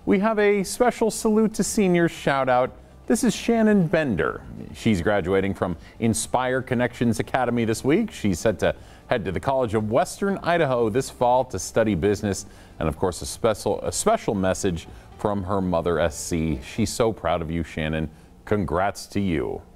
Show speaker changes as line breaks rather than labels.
We have a special salute to seniors shout out. This is Shannon Bender. She's graduating from Inspire Connections Academy this week. She's set to head to the College of Western Idaho this fall to study business, and of course a special message from her mother, SC. She's so proud of you, Shannon. Congrats to you.